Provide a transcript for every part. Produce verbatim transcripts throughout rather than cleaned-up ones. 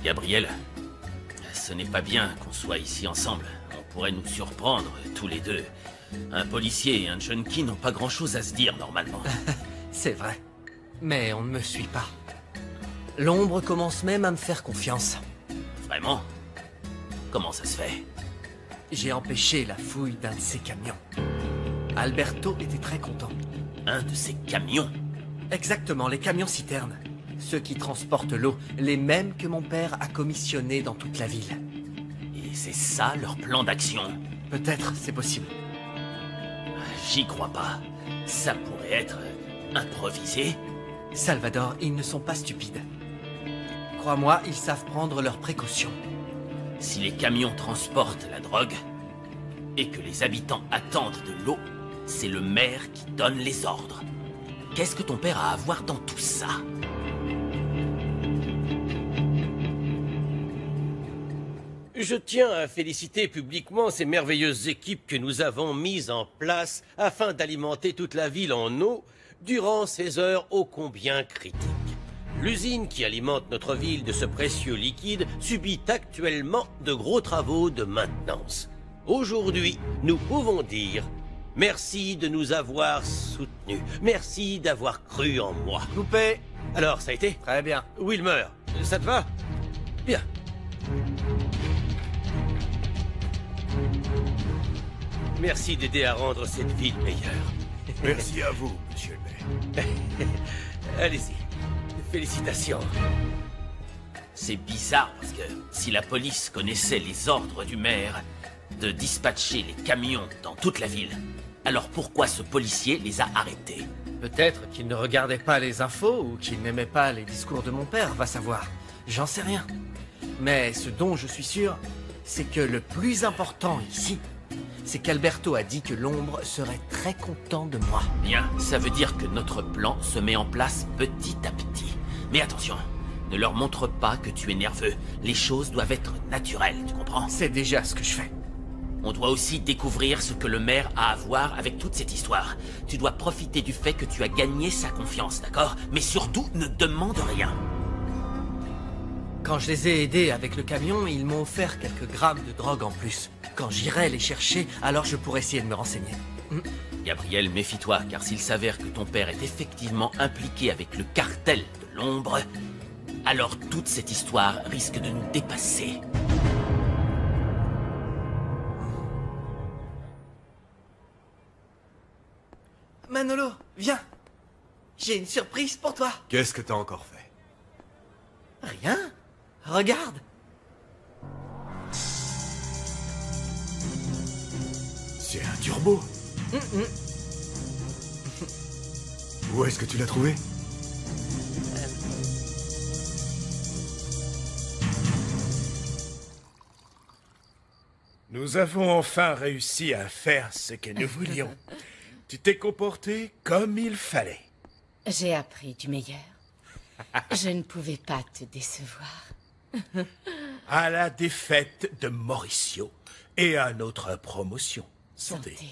Gabriel, ce n'est pas bien qu'on soit ici ensemble. On pourrait nous surprendre, tous les deux. Un policier et un junkie n'ont pas grand-chose à se dire, normalement. C'est vrai. Mais on ne me suit pas. L'ombre commence même à me faire confiance. Vraiment? Comment ça se fait? J'ai empêché la fouille d'un de ces camions. Alberto était très content. Un de ces camions? Exactement, les camions-citernes. Ceux qui transportent l'eau, les mêmes que mon père a commissionnés dans toute la ville. Et c'est ça leur plan d'action? Peut-être, c'est possible. J'y crois pas. Ça pourrait être improvisé. Salvador, ils ne sont pas stupides. Crois-moi, ils savent prendre leurs précautions. Si les camions transportent la drogue, et que les habitants attendent de l'eau, c'est le maire qui donne les ordres. Qu'est-ce que ton père a à voir dans tout ça? Je tiens à féliciter publiquement ces merveilleuses équipes que nous avons mises en place afin d'alimenter toute la ville en eau durant ces heures ô combien critiques. L'usine qui alimente notre ville de ce précieux liquide subit actuellement de gros travaux de maintenance. Aujourd'hui, nous pouvons dire merci de nous avoir soutenus. Merci d'avoir cru en moi. Coupé. Alors, ça a été? Très bien. Wilmer, ça te va? Bien. Merci d'aider à rendre cette ville meilleure. Merci à vous, monsieur le maire. Allez-y. Félicitations. C'est bizarre parce que si la police connaissait les ordres du maire de dispatcher les camions dans toute la ville, alors pourquoi ce policier les a arrêtés? Peut-être qu'il ne regardait pas les infos ou qu'il n'aimait pas les discours de mon père, va savoir. J'en sais rien. Mais ce dont je suis sûr, c'est que le plus important ici, c'est qu'Alberto a dit que l'ombre serait très content de moi. Bien, ça veut dire que notre plan se met en place petit à petit. Mais attention, ne leur montre pas que tu es nerveux. Les choses doivent être naturelles, tu comprends? C'est déjà ce que je fais. On doit aussi découvrir ce que le maire a à voir avec toute cette histoire. Tu dois profiter du fait que tu as gagné sa confiance, d'accord? Mais surtout, ne demande rien. Quand je les ai aidés avec le camion, ils m'ont offert quelques grammes de drogue en plus. Quand j'irai les chercher, alors je pourrai essayer de me renseigner. Hmm. Gabriel, méfie-toi, car s'il s'avère que ton père est effectivement impliqué avec le cartel de l'ombre, alors toute cette histoire risque de nous dépasser. Manolo, viens. J'ai une surprise pour toi. Qu'est-ce que t'as encore fait? Rien. Regarde. C'est un turbo. Mm -mm. Où est-ce que tu l'as trouvé? Nous avons enfin réussi à faire ce que nous voulions. Tu t'es comporté comme il fallait. J'ai appris du meilleur. Je ne pouvais pas te décevoir. À la défaite de Mauricio et à notre promotion. Santé. Santé.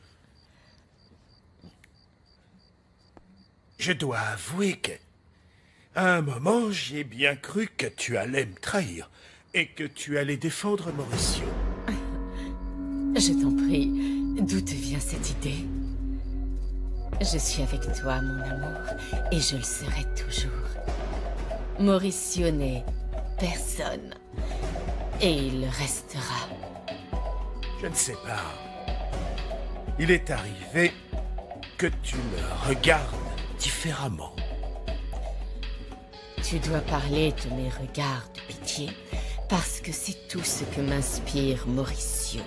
Je dois avouer que, à un moment, j'ai bien cru que tu allais me trahir et que tu allais défendre Mauricio. Je t'en prie, d'où te vient cette idée? Je suis avec toi, mon amour, et je le serai toujours. Mauricio n'est personne, et il le restera. Je ne sais pas. Il est arrivé que tu me regardes différemment. Tu dois parler de mes regards de pitié, parce que c'est tout ce que m'inspire Mauricio.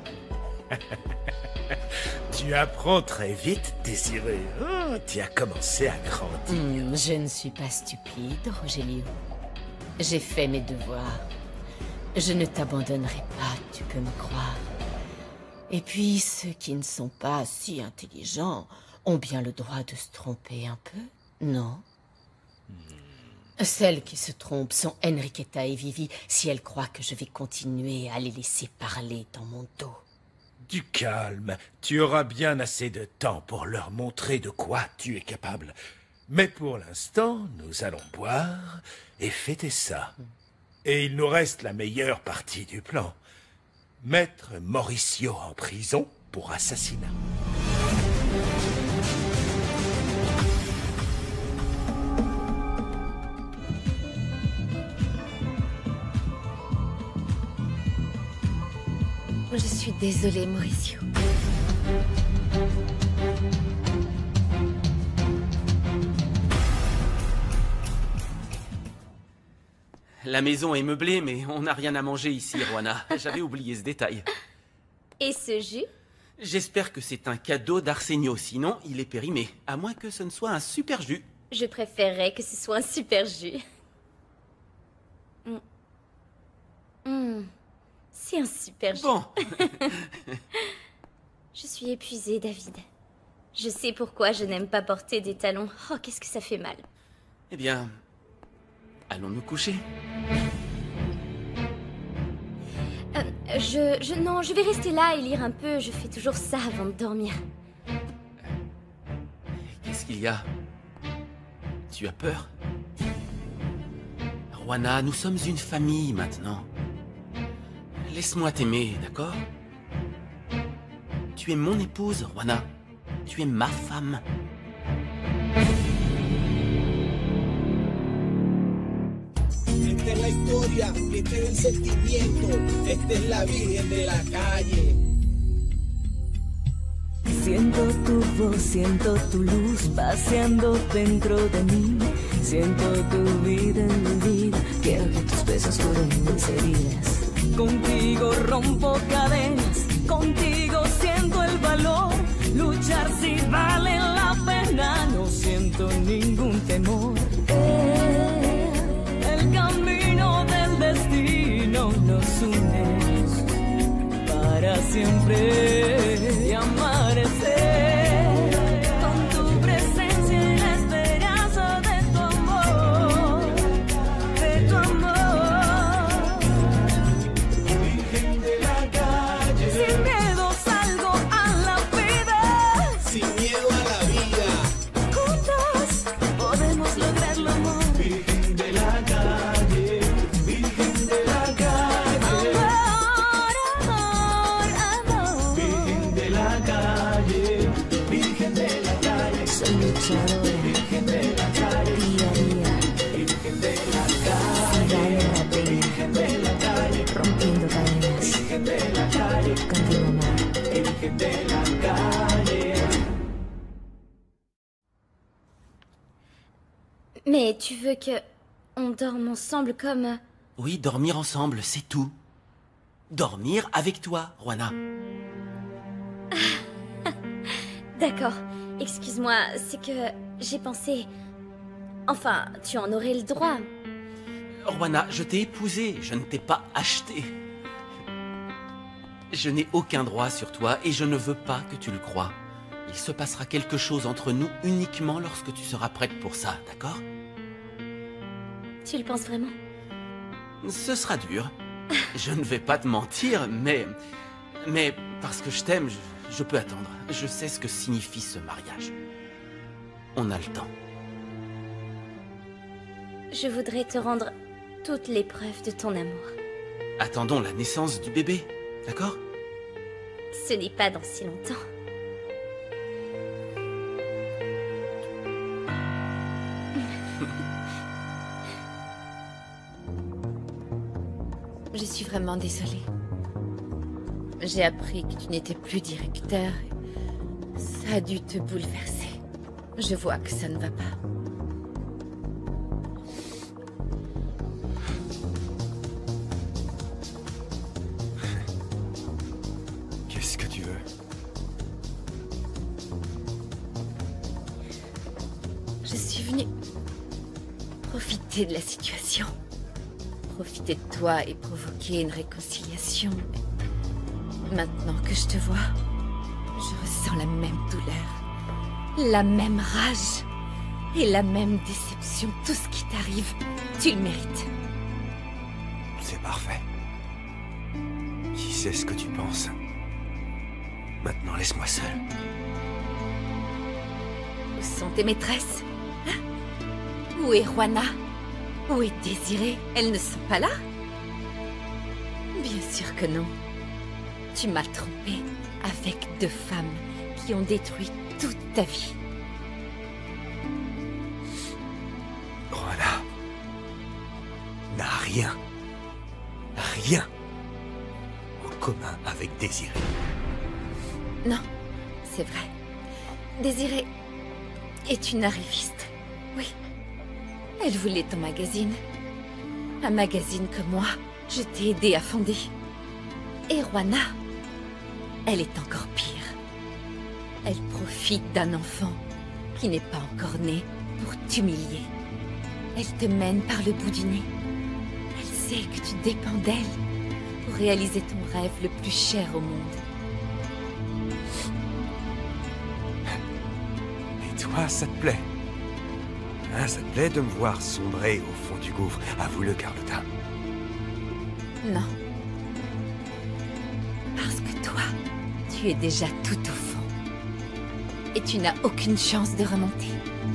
Tu apprends très vite, Désiré. Oh, tu as commencé à grandir. Hmm, je ne suis pas stupide, Rogelio. J'ai fait mes devoirs. Je ne t'abandonnerai pas, tu peux me croire. Et puis, ceux qui ne sont pas si intelligents ont bien le droit de se tromper un peu, non? Hmm. Celles qui se trompent sont Enriqueta et Vivi si elles croient que je vais continuer à les laisser parler dans mon dos. Du calme, tu auras bien assez de temps pour leur montrer de quoi tu es capable. Mais pour l'instant, nous allons boire et fêter ça. Et il nous reste la meilleure partie du plan. Mettre Mauricio en prison pour assassinat. Je suis désolée, Mauricio. La maison est meublée, mais on n'a rien à manger ici, Juana. J'avais oublié ce détail. Et ce jus? J'espère que c'est un cadeau d'Arsenio, sinon il est périmé. À moins que ce ne soit un super jus. Je préférerais que ce soit un super jus. Mm. Mm. C'est un super jus. Bon. Je suis épuisée, David. Je sais pourquoi je n'aime pas porter des talons. Oh, qu'est-ce que ça fait mal. Eh bien, allons nous coucher. Euh, je, je... Non, je vais rester là et lire un peu. Je fais toujours ça avant de dormir. Qu'est-ce qu'il y a? Tu as peur? Juana, nous sommes une famille maintenant. Laisse-moi t'aimer, d'accord? Tu es mon épouse, Juana. Tu es ma femme. Esta es la historia, este es el sentimiento, esta es la Virgen de la calle. Siento tu voz, siento tu luz paseando dentro de mí. Siento tu vida en mi vida, quiero que tus besos curen mis heridas. Contigo rompo cadenas, contigo siento el valor. Luchar si vale la pena, no siento ningún temor. Eh, el camino del destino nos une para siempre y amanecer con tu presencia y la esperanza de tu amor, de tu amor. Virgen de la calle, Sin miedo salgo a la vida, sin miedo a la vida. juntos podemos lograrlo, amor. Virgen de la calle, Virgen de la calle. Amor, amor, amor. Virgen de la calle, Virgen de la calle. Soy luchadora, Virgen de la calle, día a día, Virgen de la sin calle, daño a la pena, Virgen de la calle, rompiendo cadenas, Virgen de la calle, contigo, amor. Virgen de la calle. Mais tu veux que... on dorme ensemble comme... Oui, dormir ensemble, c'est tout. Dormir avec toi, Juana. D'accord. Excuse-moi, c'est que j'ai pensé... Enfin, tu en aurais le droit. Juana, je t'ai épousée, je ne t'ai pas achetée. Je n'ai aucun droit sur toi et je ne veux pas que tu le crois. Il se passera quelque chose entre nous uniquement lorsque tu seras prête pour ça, d'accord? Tu le penses vraiment? Ce sera dur. Je ne vais pas te mentir, mais... Mais parce que je t'aime, je, je peux attendre. Je sais ce que signifie ce mariage. On a le temps. Je voudrais te rendre toutes les preuves de ton amour. Attendons la naissance du bébé, d'accord? Ce n'est pas dans si longtemps. Je suis vraiment désolée. J'ai appris que tu n'étais plus directeur. Et ça a dû te bouleverser. Je vois que ça ne va pas. Qu'est-ce que tu veux? Je suis venue profiter de la situation. Profiter de toi et provoquer une réconciliation. Maintenant que je te vois, je ressens la même douleur, la même rage et la même déception. Tout ce qui t'arrive, tu le mérites. C'est parfait. Qui sait ce que tu penses? Maintenant, laisse-moi seul. Où sont tes maîtresses? Hein? Où est Juana? Où est Désirée? Elles ne sont pas là? Bien sûr que non. Tu m'as trompé avec deux femmes qui ont détruit toute ta vie. Juana n'a rien, rien en commun avec Désiré. Non, c'est vrai. Désirée est une arriviste. Oui. Elle voulait ton magazine. Un magazine que moi, je t'ai aidé à fonder. Et Juana, elle est encore pire. Elle profite d'un enfant qui n'est pas encore né pour t'humilier. Elle te mène par le bout du nez. Elle sait que tu dépends d'elle pour réaliser ton rêve le plus cher au monde. Et toi, ça te plaît? Hein, ça te plaît de me voir sombrer au fond du gouffre? Avoue-le, Carlotta. Non. Parce que toi, tu es déjà tout au fond. Et tu n'as aucune chance de remonter.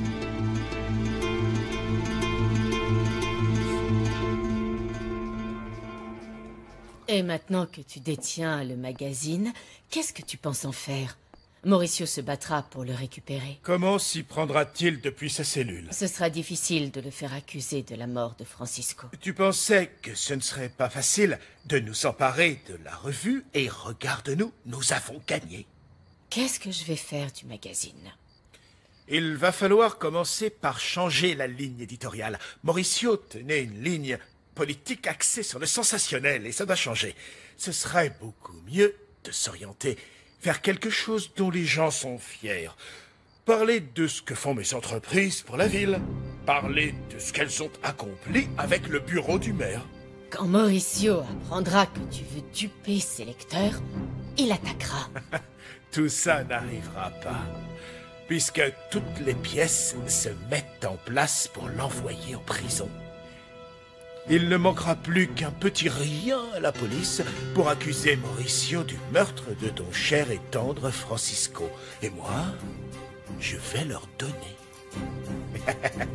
Et maintenant que tu détiens le magazine, qu'est-ce que tu penses en faire? Mauricio se battra pour le récupérer. Comment s'y prendra-t-il depuis sa cellule? Ce sera difficile de le faire accuser de la mort de Francisco. Tu pensais que ce ne serait pas facile de nous emparer de la revue, et regarde-nous, nous avons gagné. Qu'est-ce que je vais faire du magazine? Il va falloir commencer par changer la ligne éditoriale. Mauricio tenait une ligne politique axée sur le sensationnel, et ça doit changer. Ce serait beaucoup mieux de s'orienter vers quelque chose dont les gens sont fiers. Parler de ce que font mes entreprises pour la ville. Parler de ce qu'elles ont accompli avec le bureau du maire. Quand Mauricio apprendra que tu veux duper ses lecteurs, il attaquera. Tout ça n'arrivera pas, puisque toutes les pièces se mettent en place pour l'envoyer en prison. Il ne manquera plus qu'un petit rien à la police pour accuser Mauricio du meurtre de ton cher et tendre Francisco. Et moi, je vais leur donner.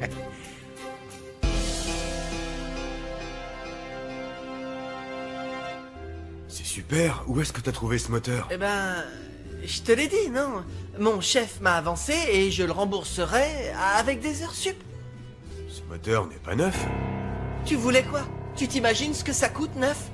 C'est super. Où est-ce que t'as trouvé ce moteur? Eh ben, je te l'ai dit, non? Mon chef m'a avancé et je le rembourserai avec des heures sup. Ce moteur n'est pas neuf. Tu voulais quoi? Tu t'imagines ce que ça coûte, neuf?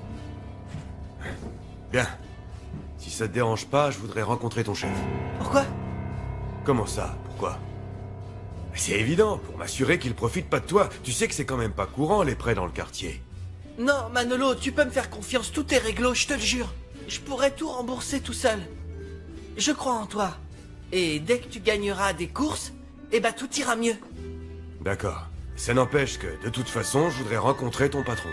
Bien. Si ça te dérange pas, je voudrais rencontrer ton chef. Pourquoi? Comment ça? Pourquoi? C'est évident, pour m'assurer qu'il profite pas de toi. Tu sais que c'est quand même pas courant, les prêts dans le quartier. Non, Manolo, tu peux me faire confiance, tout est réglo, je te le jure. Je pourrais tout rembourser tout seul. Je crois en toi. Et dès que tu gagneras des courses, eh ben tout ira mieux. D'accord. Ça n'empêche que, de toute façon, je voudrais rencontrer ton patron.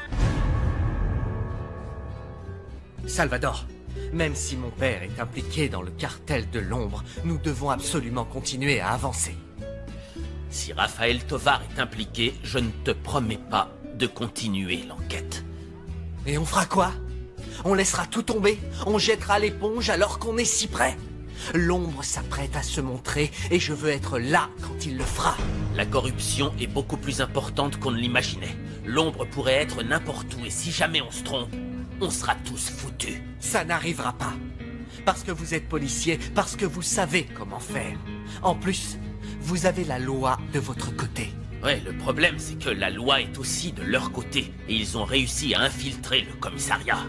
Salvador, même si mon père est impliqué dans le cartel de l'ombre, nous devons absolument continuer à avancer. Si Rafael Tovar est impliqué, je ne te promets pas de continuer l'enquête. Et on fera quoi? On laissera tout tomber? On jettera l'éponge alors qu'on est si près? L'ombre s'apprête à se montrer et je veux être là quand il le fera. La corruption est beaucoup plus importante qu'on ne l'imaginait. L'ombre pourrait être n'importe où et si jamais on se trompe, on sera tous foutus. Ça n'arrivera pas. Parce que vous êtes policier, parce que vous savez comment faire. En plus, vous avez la loi de votre côté. Ouais, le problème c'est que la loi est aussi de leur côté et ils ont réussi à infiltrer le commissariat.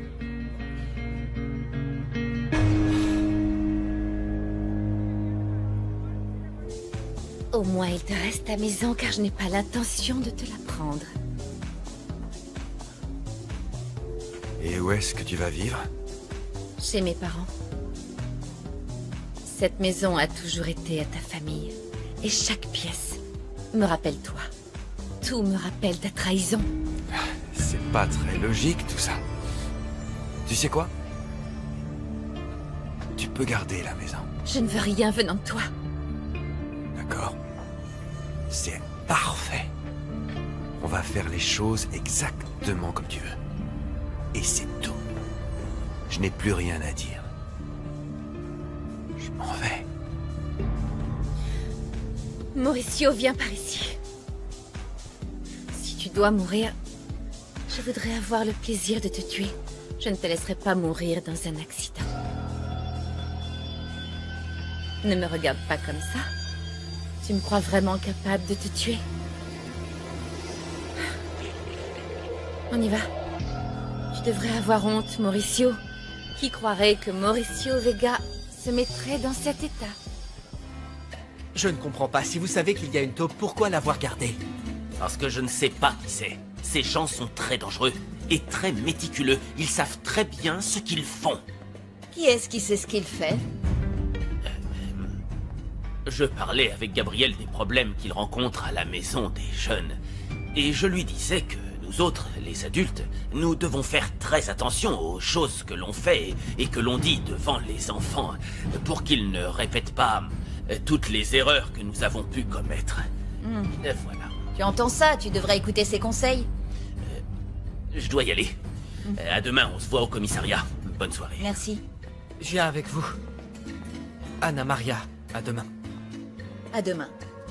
Au moins, il te reste ta maison car je n'ai pas l'intention de te la prendre. Et où est-ce que tu vas vivre? Chez mes parents. Cette maison a toujours été à ta famille. Et chaque pièce me rappelle toi. Tout me rappelle ta trahison. C'est pas très logique tout ça. Tu sais quoi? Tu peux garder la maison. Je ne veux rien venant de toi. D'accord. C'est parfait. On va faire les choses exactement comme tu veux. Et c'est tout. Je n'ai plus rien à dire. Je m'en vais. Mauricio, viens par ici. Si tu dois mourir, je voudrais avoir le plaisir de te tuer. Je ne te laisserai pas mourir dans un accident. Ne me regarde pas comme ça. Tu me crois vraiment capable de te tuer? On y va. Tu devrais avoir honte, Mauricio. Qui croirait que Mauricio Vega se mettrait dans cet état? Je ne comprends pas. Si vous savez qu'il y a une taupe, pourquoi l'avoir gardée? Parce que je ne sais pas qui c'est. Ces gens sont très dangereux et très méticuleux. Ils savent très bien ce qu'ils font. Qui est-ce qui sait ce qu'il fait? Je parlais avec Gabriel des problèmes qu'il rencontre à la maison des jeunes. Et je lui disais que nous autres, les adultes, nous devons faire très attention aux choses que l'on fait et que l'on dit devant les enfants pour qu'ils ne répètent pas toutes les erreurs que nous avons pu commettre. Mmh. Et voilà. Tu entends ça? Tu devrais écouter ses conseils. Euh, je dois y aller. Mmh. Euh, à demain, on se voit au commissariat. Bonne soirée. Merci. Je viens avec vous. Anna Maria, à demain. À demain.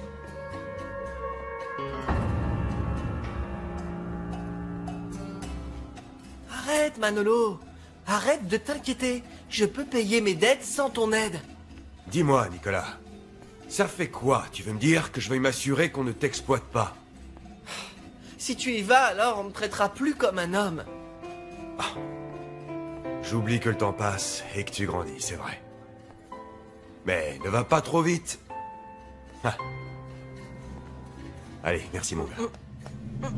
Arrête, Manolo. Arrête de t'inquiéter. Je peux payer mes dettes sans ton aide. Dis-moi, Nicolas. Ça fait quoi? Tu veux me dire que je vais m'assurer qu'on ne t'exploite pas? Si tu y vas, alors on me traitera plus comme un homme. Ah. J'oublie que le temps passe et que tu grandis, c'est vrai. Mais ne va pas trop vite. Ah. Allez, merci mon gars.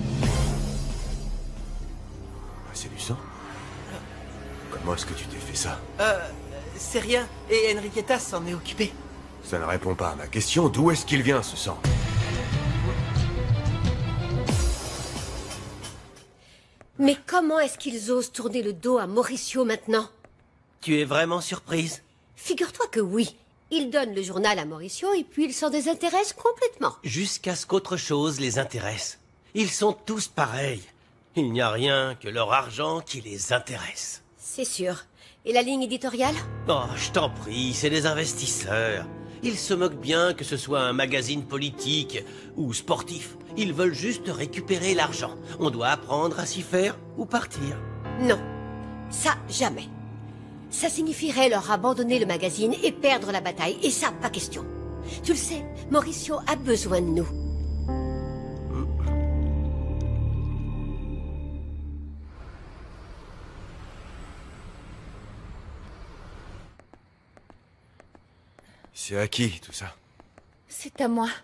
C'est du sang? Comment est-ce que tu t'es fait ça? Euh, c'est rien. Et Enriqueta s'en est occupée. Ça ne répond pas à ma question. D'où est-ce qu'il vient, ce sang? Mais comment est-ce qu'ils osent tourner le dos à Mauricio maintenant? Tu es vraiment surprise? Figure-toi que oui. Ils donnent le journal à Mauricio et puis ils s'en désintéressent complètement. Jusqu'à ce qu'autre chose les intéresse. Ils sont tous pareils. Il n'y a rien que leur argent qui les intéresse. C'est sûr. Et la ligne éditoriale? Oh, je t'en prie, c'est des investisseurs. Ils se moquent bien que ce soit un magazine politique ou sportif. Ils veulent juste récupérer l'argent. On doit apprendre à s'y faire ou partir. Non. Ça, jamais. Ça signifierait leur abandonner le magazine et perdre la bataille. Et ça, pas question. Tu le sais, Mauricio a besoin de nous. C'est à qui, tout ça? C'est à moi.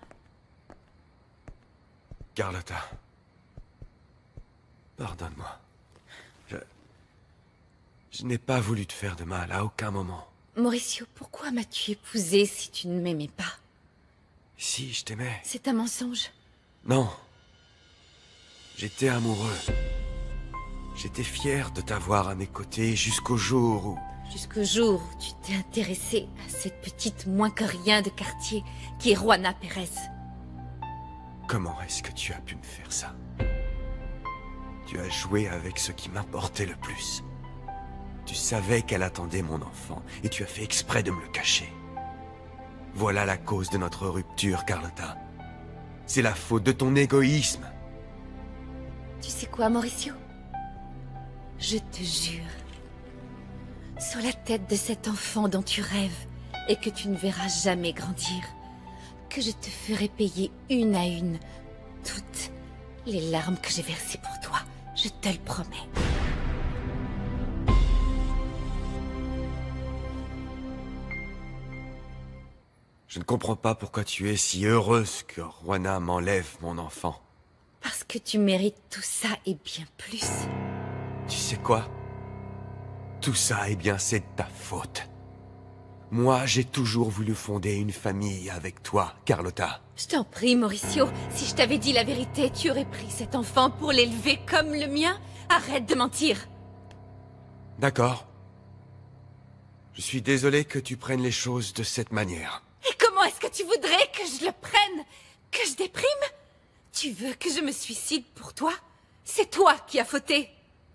Carlotta. Pardonne-moi. Je... Je n'ai pas voulu te faire de mal à aucun moment. Mauricio, pourquoi m'as-tu épousé si tu ne m'aimais pas? Si, je t'aimais. C'est un mensonge. Non. J'étais amoureux. J'étais fier de t'avoir à mes côtés jusqu'au jour où... Jusqu'au jour où tu t'es intéressé à cette petite moins que rien de quartier qui est Juana Pérez. Comment est-ce que tu as pu me faire ça? Tu as joué avec ce qui m'importait le plus. Tu savais qu'elle attendait mon enfant et tu as fait exprès de me le cacher. Voilà la cause de notre rupture, Carlotta. C'est la faute de ton égoïsme. Tu sais quoi, Mauricio? Je te jure, sur la tête de cet enfant dont tu rêves et que tu ne verras jamais grandir, que je te ferai payer une à une toutes les larmes que j'ai versées pour toi. Je te le promets. Je ne comprends pas pourquoi tu es si heureuse que Juana m'enlève mon enfant. Parce que tu mérites tout ça et bien plus. Tu sais quoi? Tout ça, eh bien, c'est de ta faute. Moi, j'ai toujours voulu fonder une famille avec toi, Carlotta. Je t'en prie, Mauricio. Si je t'avais dit la vérité, tu aurais pris cet enfant pour l'élever comme le mien. Arrête de mentir. D'accord. Je suis désolé que tu prennes les choses de cette manière. Et comment est-ce que tu voudrais que je le prenne? Que je déprime? Tu veux que je me suicide pour toi? C'est toi qui as fauté.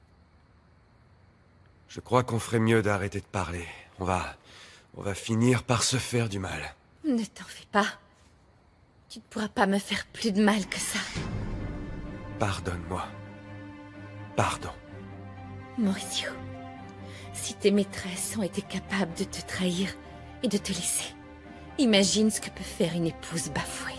Je crois qu'on ferait mieux d'arrêter de parler. On va... on va finir par se faire du mal. Ne t'en fais pas. Tu ne pourras pas me faire plus de mal que ça. Pardonne-moi. Pardon. Mauricio, si tes maîtresses ont été capables de te trahir et de te laisser, imagine ce que peut faire une épouse bafouée.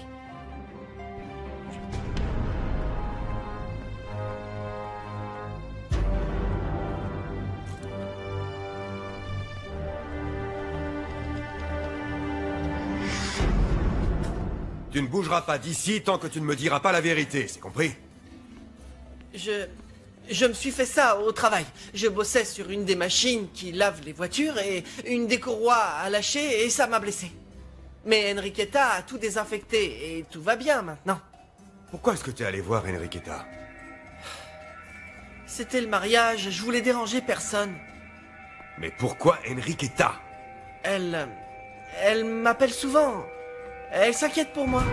Tu ne bougeras pas d'ici tant que tu ne me diras pas la vérité, c'est compris? Je... Je me suis fait ça au travail. Je bossais sur une des machines qui lave les voitures et une des courroies a lâché et ça m'a blessé. Mais Enriqueta a tout désinfecté et tout va bien maintenant. Pourquoi est-ce que tu es allé voir Enriqueta? C'était le mariage, je voulais déranger personne. Mais pourquoi Enriqueta? Elle... Elle m'appelle souvent. Elle s'inquiète pour moi.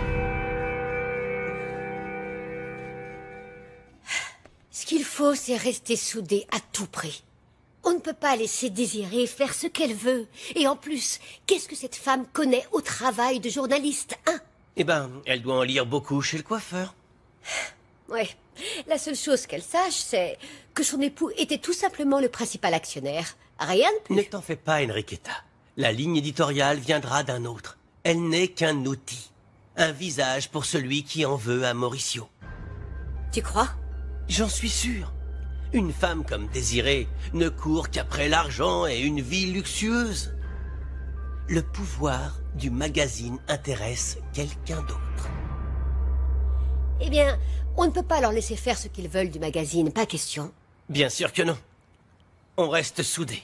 Ce qu'il faut, c'est rester soudés à tout prix. On ne peut pas laisser Désirée faire ce qu'elle veut. Et en plus, qu'est-ce que cette femme connaît au travail de journaliste, hein? Eh ben, elle doit en lire beaucoup chez le coiffeur. Ouais. La seule chose qu'elle sache, c'est que son époux était tout simplement le principal actionnaire. Rien de plus. Ne t'en fais pas, Enriqueta. La ligne éditoriale viendra d'un autre. Elle n'est qu'un outil. Un visage pour celui qui en veut à Mauricio. Tu crois? J'en suis sûr. Une femme comme Désirée ne court qu'après l'argent et une vie luxueuse. Le pouvoir du magazine intéresse quelqu'un d'autre. Eh bien, on ne peut pas leur laisser faire ce qu'ils veulent du magazine, pas question. Bien sûr que non. On reste soudés.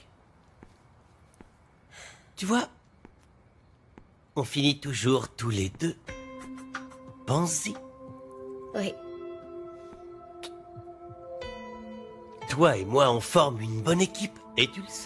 Tu vois, on finit toujours tous les deux. Pense-y. Oui. Toi et moi, on forme une bonne équipe, et tu le sais.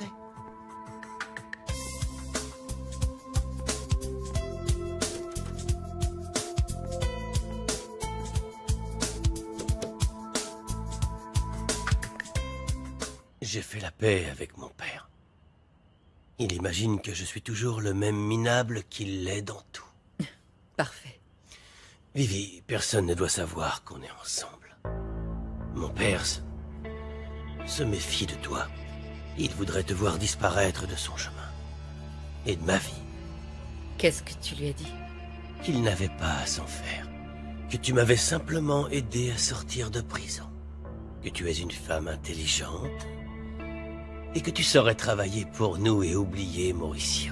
J'ai fait la paix avec mon père. Il imagine que je suis toujours le même minable qu'il l'est dans tout. Parfait. Vivi, personne ne doit savoir qu'on est ensemble. Mon père se, se méfie de toi. Il voudrait te voir disparaître de son chemin. Et de ma vie. Qu'est-ce que tu lui as dit? Qu'il n'avait pas à s'en faire. Que tu m'avais simplement aidé à sortir de prison. Que tu es une femme intelligente. Et que tu saurais travailler pour nous et oublier Mauricio.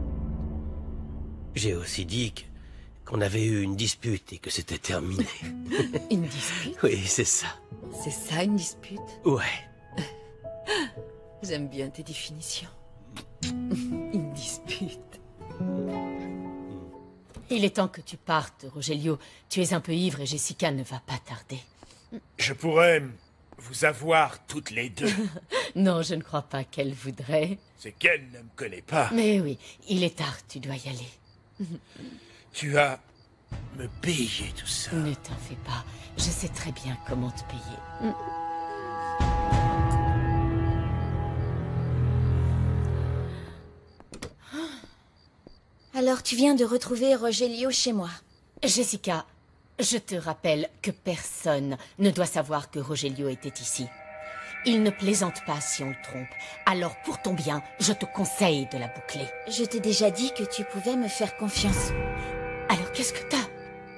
J'ai aussi dit que, qu'on avait eu une dispute et que c'était terminé. Une dispute? Oui, c'est ça. C'est ça, une dispute? Ouais. J'aime bien tes définitions. Une dispute. Il est temps que tu partes, Rogelio. Tu es un peu ivre et Jessica ne va pas tarder. Je pourrais vous avoir toutes les deux. Non, je ne crois pas qu'elle voudrait. C'est qu'elle ne me connaît pas. Mais oui, il est tard, tu dois y aller. Tu as me payé tout ça. Ne t'en fais pas, je sais très bien comment te payer. Alors tu viens de retrouver Rogelio chez moi. Jessica, je te rappelle que personne ne doit savoir que Rogelio était ici. Il ne plaisante pas si on le trompe. Alors pour ton bien, je te conseille de la boucler. Je t'ai déjà dit que tu pouvais me faire confiance. Alors qu'est-ce que t'as?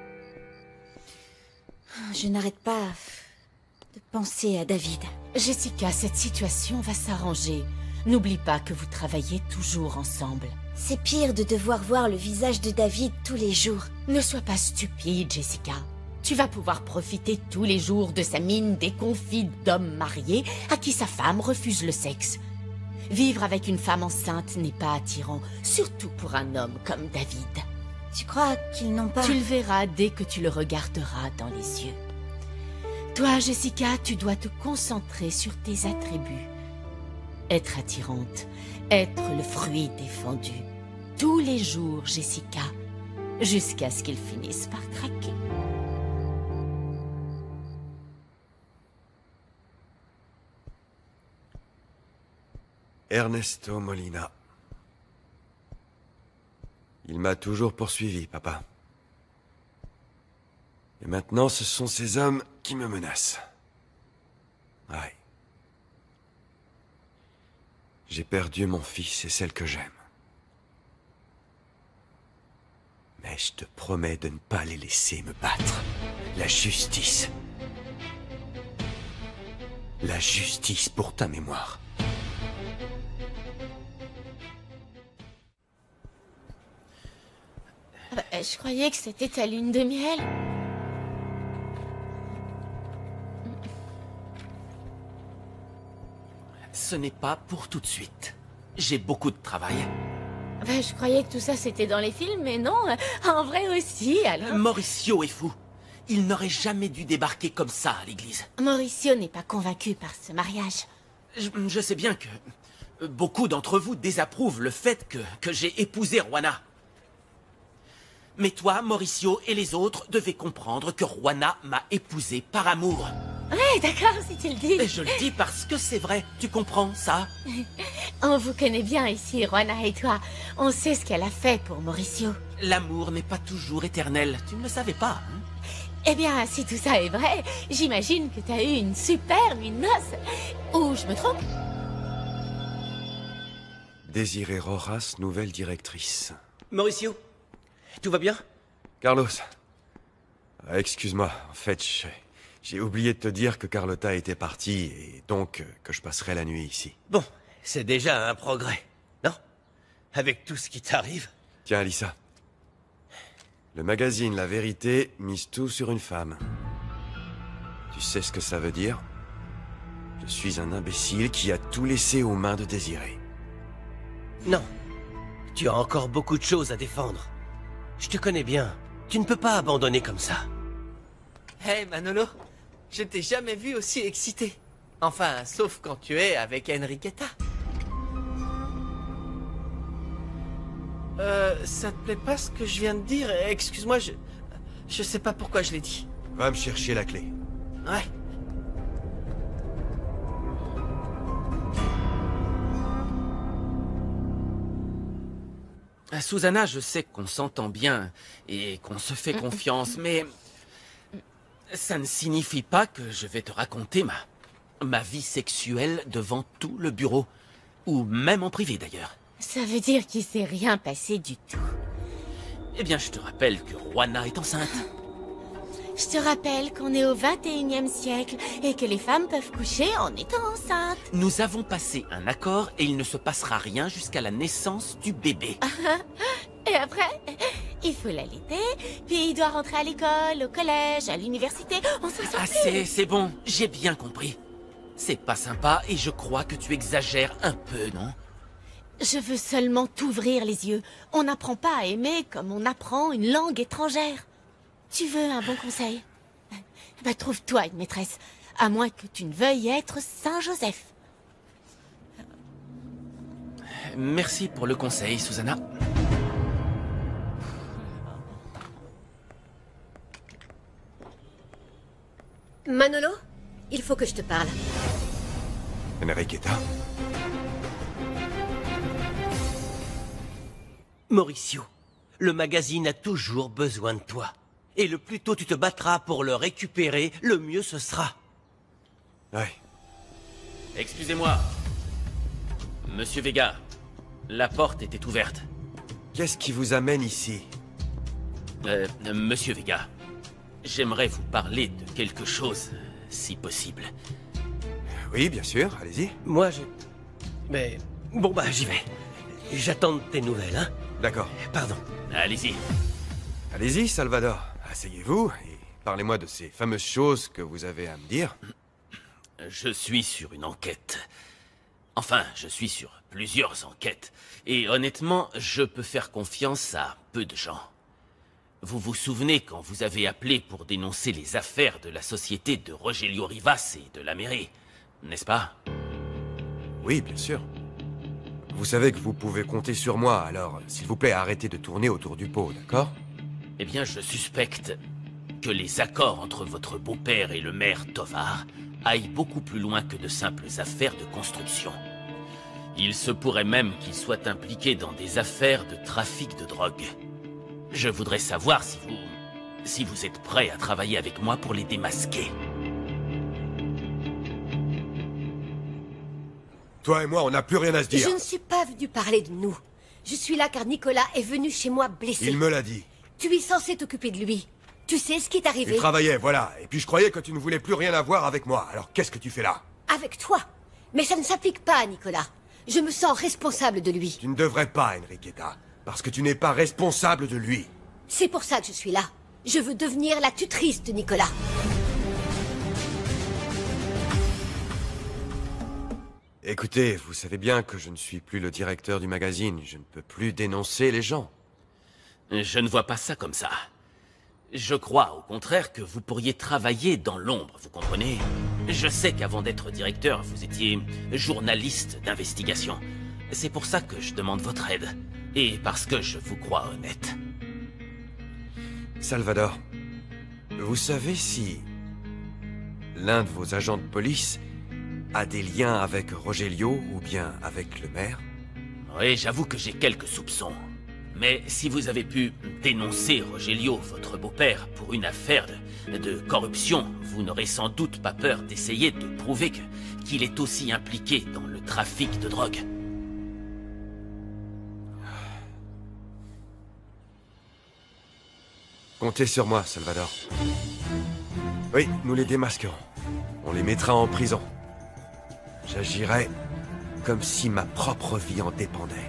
Je n'arrête pas de penser à David. Jessica, cette situation va s'arranger. N'oublie pas que vous travaillez toujours ensemble. C'est pire de devoir voir le visage de David tous les jours. Ne sois pas stupide, Jessica. Tu vas pouvoir profiter tous les jours de sa mine déconfite d'homme marié à qui sa femme refuse le sexe. Vivre avec une femme enceinte n'est pas attirant, surtout pour un homme comme David. Tu crois qu'ils n'ont pas... Tu le verras dès que tu le regarderas dans les yeux. Toi, Jessica, tu dois te concentrer sur tes attributs. Être attirante, être le fruit défendu. Tous les jours, Jessica, jusqu'à ce qu'il finisse par craquer. Ernesto Molina. Il m'a toujours poursuivi, papa. Et maintenant, ce sont ces hommes qui me menacent. Ouais. J'ai perdu mon fils et celle que j'aime. Mais je te promets de ne pas les laisser me battre. La justice. La justice pour ta mémoire. Euh, je croyais que c'était ta lune de miel. Ce n'est pas pour tout de suite. J'ai beaucoup de travail. Bah, je croyais que tout ça c'était dans les films, mais non, en vrai aussi, alors... Mauricio est fou. Il n'aurait jamais dû débarquer comme ça à l'église. Mauricio n'est pas convaincu par ce mariage. Je, je sais bien que beaucoup d'entre vous désapprouvent le fait que, que j'ai épousé Juana. Mais toi, Mauricio et les autres devaient comprendre que Juana m'a épousé par amour. Ouais, d'accord, si tu le dis. Et je le dis parce que c'est vrai, tu comprends ça? On vous connaît bien ici, Juana et toi. On sait ce qu'elle a fait pour Mauricio. L'amour n'est pas toujours éternel, tu ne le savais pas, hein? Eh bien, si tout ça est vrai, j'imagine que t'as eu une super nuit de noces. Ou je me trompe? Désiré Rojas, nouvelle directrice. Mauricio, tout va bien? Carlos. Ah, excuse-moi, en fait, j'ai oublié de te dire que Carlota était partie et donc euh, que je passerai la nuit ici. Bon, c'est déjà un progrès, non? Avec tout ce qui t'arrive. Tiens, Alissa. Le magazine La Vérité mise tout sur une femme. Tu sais ce que ça veut dire? Je suis un imbécile qui a tout laissé aux mains de Désiré. Non. Tu as encore beaucoup de choses à défendre. Je te connais bien. Tu ne peux pas abandonner comme ça. Hey Manolo, je t'ai jamais vu aussi excité. Enfin, sauf quand tu es avec Enriqueta. Euh, ça te plaît pas ce que je viens de dire? Excuse-moi, je... Je sais pas pourquoi je l'ai dit. Va me chercher la clé. Ouais. Susanna, je sais qu'on s'entend bien et qu'on se fait confiance, mais ça ne signifie pas que je vais te raconter ma, ma vie sexuelle devant tout le bureau, ou même en privé d'ailleurs. Ça veut dire qu'il s'est rien passé du tout. Eh bien, je te rappelle que Juana est enceinte. Je te rappelle qu'on est au vingt et unième siècle et que les femmes peuvent coucher en étant enceintes. Nous avons passé un accord et il ne se passera rien jusqu'à la naissance du bébé. Et après, il faut l'allaiter, puis il doit rentrer à l'école, au collège, à l'université. On s'en sort Ah, c'est, c'est bon, j'ai bien compris. C'est pas sympa et je crois que tu exagères un peu, non? Je veux seulement t'ouvrir les yeux. On n'apprend pas à aimer comme on apprend une langue étrangère. Tu veux un bon conseil? Bah, trouve-toi une maîtresse, à moins que tu ne veuilles être Saint-Joseph. Merci pour le conseil, Susanna. Manolo, il faut que je te parle. Enriqueta? Mauricio, le magazine a toujours besoin de toi. Et le plus tôt tu te battras pour le récupérer, le mieux ce sera. Ouais. Excusez-moi. Monsieur Vega, la porte était ouverte. Qu'est-ce qui vous amène ici? Euh, Monsieur Vega, j'aimerais vous parler de quelque chose, si possible. Oui, bien sûr, allez-y. Moi, je... Mais... Bon, bah, j'y vais. J'attends tes nouvelles, hein? D'accord. Pardon. Allez-y. Allez-y, Salvador. Asseyez-vous et parlez-moi de ces fameuses choses que vous avez à me dire. Je suis sur une enquête. Enfin, je suis sur plusieurs enquêtes. Et honnêtement, je peux faire confiance à peu de gens. Vous vous souvenez quand vous avez appelé pour dénoncer les affaires de la société de Rogelio Rivas et de la mairie, n'est-ce pas? Oui, bien sûr. Vous savez que vous pouvez compter sur moi, alors s'il vous plaît, arrêtez de tourner autour du pot, d'accord? Eh bien, je suspecte que les accords entre votre beau-père et le maire Tovar aillent beaucoup plus loin que de simples affaires de construction. Il se pourrait même qu'il soit impliqué dans des affaires de trafic de drogue. Je voudrais savoir si vous... si vous êtes prêt à travailler avec moi pour les démasquer. Toi et moi, on n'a plus rien à se dire. Je ne suis pas venu parler de nous. Je suis là car Nicolas est venu chez moi blessé. Il me l'a dit. Tu es censé t'occuper de lui. Tu sais ce qui est arrivé? Il travaillait, voilà. Et puis je croyais que tu ne voulais plus rien avoir avec moi. Alors qu'est-ce que tu fais là? Avec toi. Mais ça ne s'applique pas à Nicolas. Je me sens responsable de lui. Tu ne devrais pas, Enriqueta. Parce que tu n'es pas responsable de lui. C'est pour ça que je suis là. Je veux devenir la tutrice de Nicolas. Écoutez, vous savez bien que je ne suis plus le directeur du magazine. Je ne peux plus dénoncer les gens. Je ne vois pas ça comme ça. Je crois, au contraire, que vous pourriez travailler dans l'ombre, vous comprenez? Je sais qu'avant d'être directeur, vous étiez journaliste d'investigation. C'est pour ça que je demande votre aide. Et parce que je vous crois honnête. Salvador, vous savez si l'un de vos agents de police a des liens avec Rogelio ou bien avec le maire? Oui, j'avoue que j'ai quelques soupçons. Mais si vous avez pu dénoncer Rogelio, votre beau-père, pour une affaire de, de corruption, vous n'aurez sans doute pas peur d'essayer de prouver que, qu'il est aussi impliqué dans le trafic de drogue. Comptez sur moi, Salvador. Oui, nous les démasquerons. On les mettra en prison. J'agirai comme si ma propre vie en dépendait.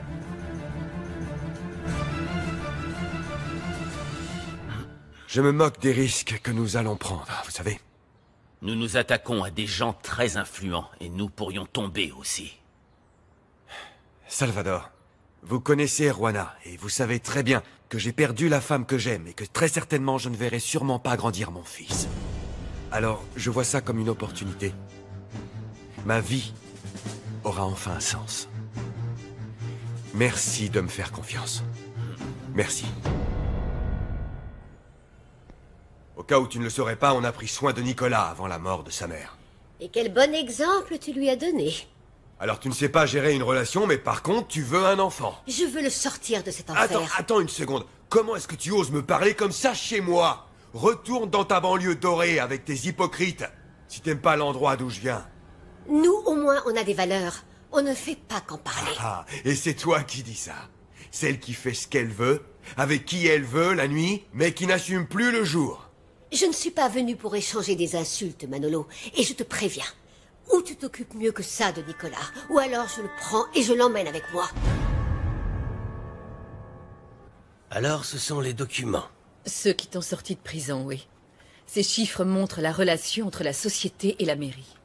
Je me moque des risques que nous allons prendre, vous savez. Nous nous attaquons à des gens très influents et nous pourrions tomber aussi. Salvador, vous connaissez Juana et vous savez très bien que j'ai perdu la femme que j'aime et que très certainement je ne verrai sûrement pas grandir mon fils. Alors, je vois ça comme une opportunité. Ma vie aura enfin un sens. Merci de me faire confiance. Merci. Au cas où tu ne le saurais pas, on a pris soin de Nicolas avant la mort de sa mère. Et quel bon exemple tu lui as donné. Alors tu ne sais pas gérer une relation, mais par contre, tu veux un enfant. Je veux le sortir de cet enfer. Attends, attends une seconde. Comment est-ce que tu oses me parler comme ça chez moi? Retourne dans ta banlieue dorée avec tes hypocrites. Si t'aimes pas l'endroit d'où je viens. Nous, au moins, on a des valeurs. On ne fait pas qu'en parler. Ah, et c'est toi qui dis ça. Celle qui fait ce qu'elle veut, avec qui elle veut la nuit, mais qui n'assume plus le jour. Je ne suis pas venue pour échanger des insultes, Manolo. Et je te préviens. Ou tu t'occupes mieux que ça de Nicolas, ou alors je le prends et je l'emmène avec moi. Alors ce sont les documents. Ceux qui t'ont sorti de prison, oui. Ces chiffres montrent la relation entre la société et la mairie.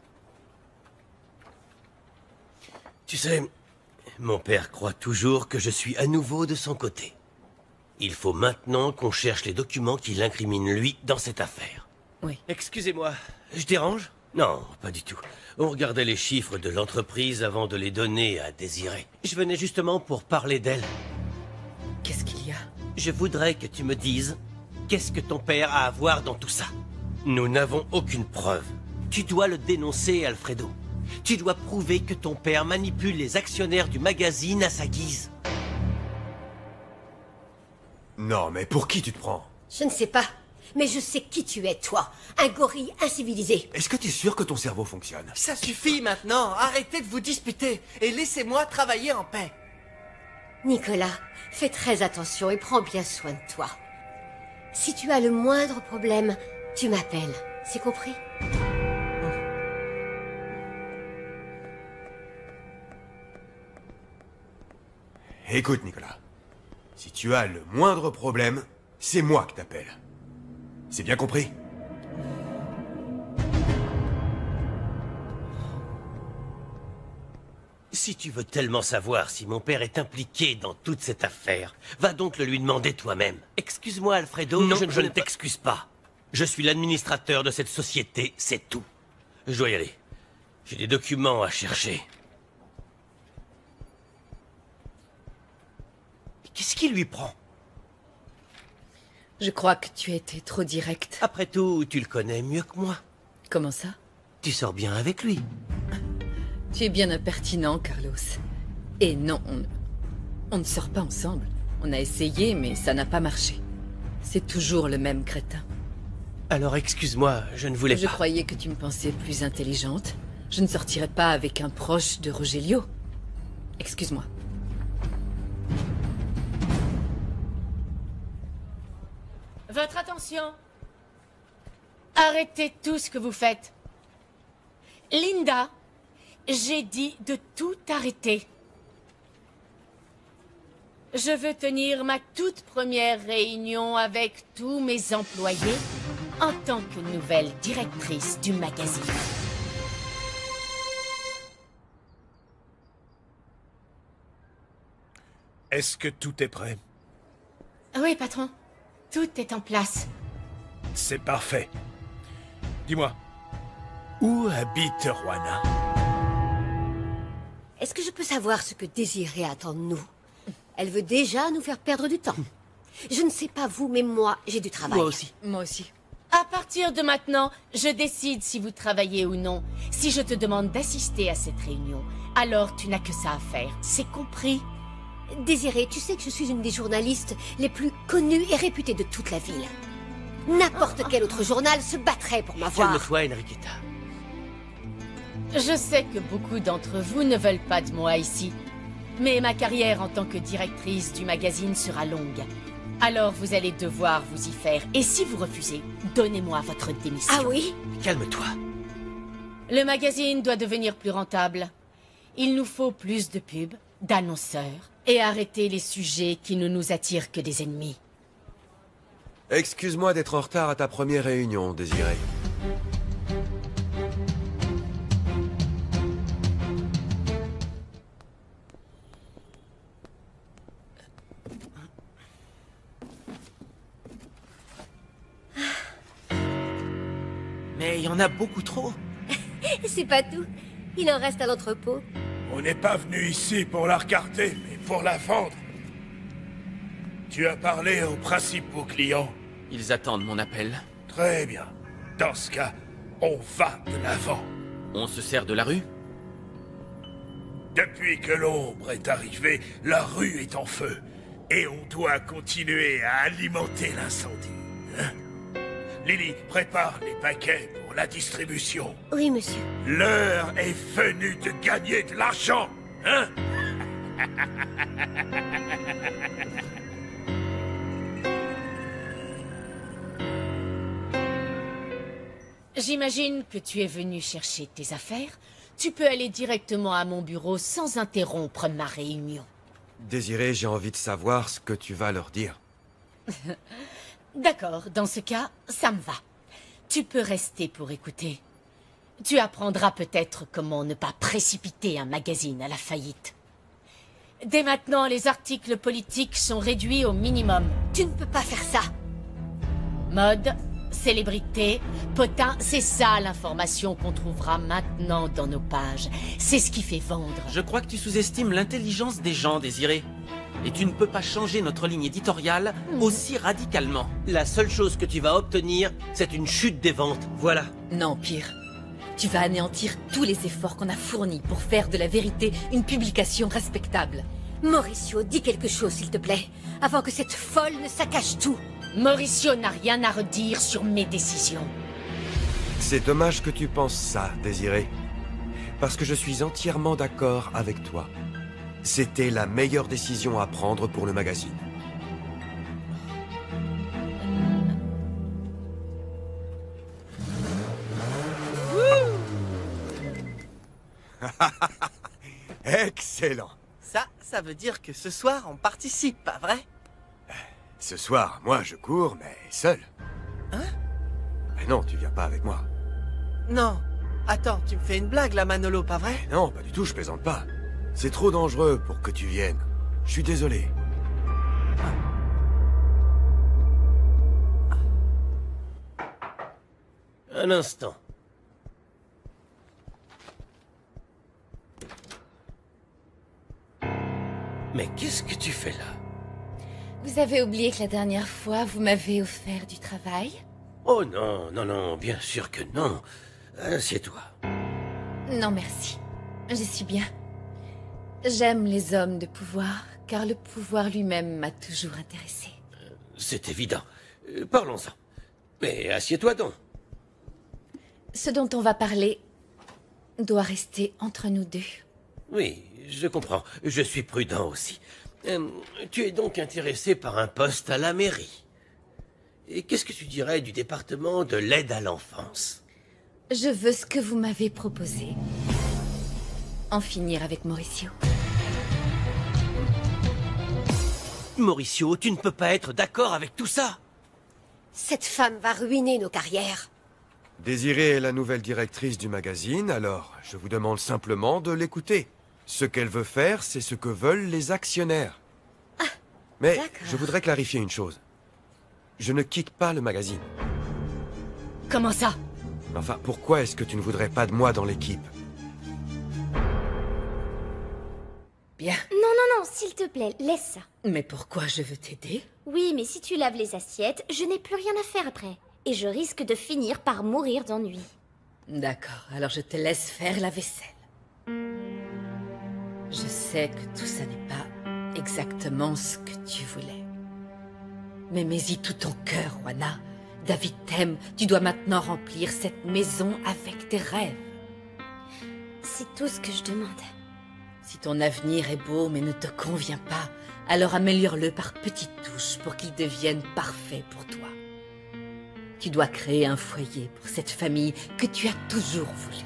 Tu sais, mon père croit toujours que je suis à nouveau de son côté. Il faut maintenant qu'on cherche les documents qui l'incriminent lui dans cette affaire. Oui. Excusez-moi, je dérange? Non, pas du tout. On regardait les chiffres de l'entreprise avant de les donner à Désiré. Je venais justement pour parler d'elle. Qu'est-ce qu'il y a? Je voudrais que tu me dises qu'est-ce que ton père a à voir dans tout ça. Nous n'avons aucune preuve. Tu dois le dénoncer, Alfredo. Tu dois prouver que ton père manipule les actionnaires du magazine à sa guise. Non, mais pour qui tu te prends? Je ne sais pas, mais je sais qui tu es, toi. Un gorille incivilisé. Est-ce que tu es sûr que ton cerveau fonctionne? Ça suffit maintenant. Arrêtez de vous disputer et laissez-moi travailler en paix. Nicolas, fais très attention et prends bien soin de toi. Si tu as le moindre problème, tu m'appelles. C'est compris? Écoute, Nicolas. Si tu as le moindre problème, c'est moi qui t'appelle. C'est bien compris? Si tu veux tellement savoir si mon père est impliqué dans toute cette affaire, va donc le lui demander toi-même. Excuse-moi, Alfredo, non, je, je ne t'excuse pas. Je suis l'administrateur de cette société, c'est tout. Je dois y aller. J'ai des documents à chercher. Qu'est-ce qui lui prend? Je crois que tu as été trop direct. Après tout, tu le connais mieux que moi. Comment ça? Tu sors bien avec lui. Tu es bien impertinent, Carlos. Et non, on, on ne sort pas ensemble. On a essayé, mais ça n'a pas marché. C'est toujours le même crétin. Alors excuse-moi, je ne voulais je pas... Je croyais que tu me pensais plus intelligente. Je ne sortirai pas avec un proche de Rogelio. Excuse-moi. Votre attention. Arrêtez tout ce que vous faites. Linda, j'ai dit de tout arrêter. Je veux tenir ma toute première réunion avec tous mes employés en tant que nouvelle directrice du magazine. Est-ce que tout est prêt? Oui, patron. Tout est en place. C'est parfait. Dis-moi, où habite Juana? Est-ce que je peux savoir ce que Désirée attend de nous? Elle veut déjà nous faire perdre du temps. Je ne sais pas vous, mais moi, j'ai du travail. Moi aussi. Moi aussi. À partir de maintenant, je décide si vous travaillez ou non. Si je te demande d'assister à cette réunion, alors tu n'as que ça à faire. C'est compris? Désirée, tu sais que je suis une des journalistes les plus connues et réputées de toute la ville. N'importe quel autre journal se battrait pour m'avoir. Calme-toi, Enriqueta. Je sais que beaucoup d'entre vous ne veulent pas de moi ici. Mais ma carrière en tant que directrice du magazine sera longue. Alors vous allez devoir vous y faire. Et si vous refusez, donnez-moi votre démission. Ah oui? Calme-toi. Le magazine doit devenir plus rentable. Il nous faut plus de pubs, d'annonceurs, et arrêter les sujets qui ne nous attirent que des ennemis. Excuse-moi d'être en retard à ta première réunion, Désirée. Mais il y en a beaucoup trop. C'est pas tout. Il en reste à l'entrepôt. On n'est pas venu ici pour la regarder, mais pour la vendre. Tu as parlé aux principaux clients. Ils attendent mon appel. Très bien. Dans ce cas, on va de l'avant. On se sert de la rue? Depuis que l'ombre est arrivée, la rue est en feu. Et on doit continuer à alimenter l'incendie. Hein? Lily, prépare les paquets pour la distribution. Oui, monsieur. L'heure est venue de gagner de l'argent, hein? J'imagine que tu es venu chercher tes affaires. Tu peux aller directement à mon bureau sans interrompre ma réunion. Désirée, j'ai envie de savoir ce que tu vas leur dire. D'accord, dans ce cas, ça me va. Tu peux rester pour écouter. Tu apprendras peut-être comment ne pas précipiter un magazine à la faillite. Dès maintenant, les articles politiques sont réduits au minimum. Tu ne peux pas faire ça. Mode, célébrité, potin, c'est ça l'information qu'on trouvera maintenant dans nos pages. C'est ce qui fait vendre. Je crois que tu sous-estimes l'intelligence des gens, Désirée. Et tu ne peux pas changer notre ligne éditoriale mmh. aussi radicalement. La seule chose que tu vas obtenir, c'est une chute des ventes. Voilà. Non, pire. Tu vas anéantir tous les efforts qu'on a fournis pour faire de la vérité une publication respectable. Mauricio, dis quelque chose, s'il te plaît, avant que cette folle ne saccage tout. Mauricio n'a rien à redire sur mes décisions. C'est dommage que tu penses ça, Désirée. Parce que je suis entièrement d'accord avec toi. C'était la meilleure décision à prendre pour le magazine. Excellent. Ça, ça veut dire que ce soir, on participe, pas vrai? Ce soir, moi, je cours, mais seul. Hein? Mais non, tu viens pas avec moi. Non. Attends, tu me fais une blague, là, Manolo, pas vrai? Non, pas du tout, je plaisante pas. C'est trop dangereux pour que tu viennes. Je suis désolé. Un instant. Mais qu'est-ce que tu fais là? Vous avez oublié que la dernière fois, vous m'avez offert du travail? Oh non, non, non, bien sûr que non. Assieds-toi. Non, merci. Je suis bien. J'aime les hommes de pouvoir, car le pouvoir lui-même m'a toujours intéressé. C'est évident. Parlons-en. Mais assieds-toi donc. Ce dont on va parler doit rester entre nous deux. Oui, je comprends. Je suis prudent aussi. Euh, tu es donc intéressé par un poste à la mairie. Et qu'est-ce que tu dirais du département de l'aide à l'enfance? Je veux ce que vous m'avez proposé. En finir avec Mauricio. Mauricio, tu ne peux pas être d'accord avec tout ça. Cette femme va ruiner nos carrières. Désirée est la nouvelle directrice du magazine, alors je vous demande simplement de l'écouter. Ce qu'elle veut faire, c'est ce que veulent les actionnaires. Ah, Mais je voudrais clarifier une chose. Je ne quitte pas le magazine. Comment ça? Enfin, pourquoi est-ce que tu ne voudrais pas de moi dans l'équipe? Bien. Non, non, non, s'il te plaît, laisse ça. Mais pourquoi je veux t'aider? Oui, mais si tu laves les assiettes, je n'ai plus rien à faire après. Et je risque de finir par mourir d'ennui. D'accord, alors je te laisse faire la vaisselle. Je sais que tout ça n'est pas exactement ce que tu voulais. Mais mets-y tout ton cœur, Juana. David t'aime, tu dois maintenant remplir cette maison avec tes rêves. C'est tout ce que je demande. Si ton avenir est beau mais ne te convient pas, alors améliore-le par petites touches pour qu'il devienne parfait pour toi. Tu dois créer un foyer pour cette famille que tu as toujours voulu.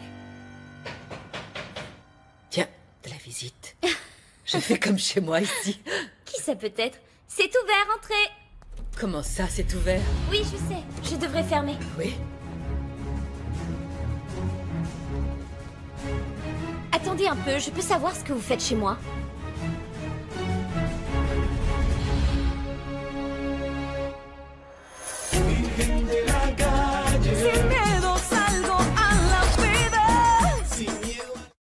Tiens, de la visite. Je fais comme chez moi ici. Qui ça peut être? C'est ouvert, entrez. Comment ça, c'est ouvert? Oui, je sais. Je devrais fermer. Oui. Attendez un peu, je peux savoir ce que vous faites chez moi?